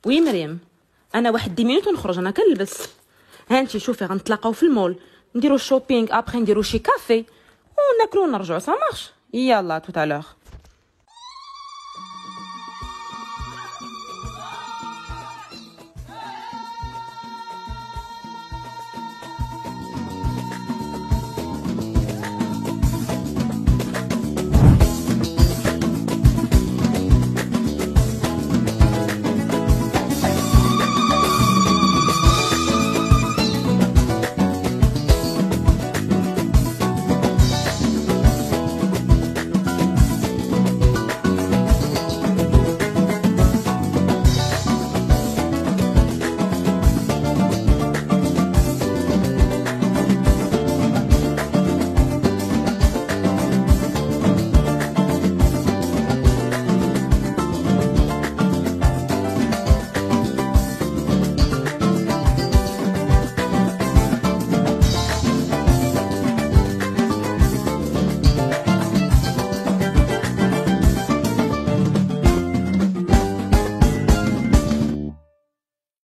وي مريم، انا واحد 10 مينوت ونخرج، انا كنلبس. هانتي شوفي غنتلاقاو في المول، نديرو الشوبينغ، ابخي نديرو شي كافي وناكلو ونرجعو. سا مارش. يلا توت الوغ.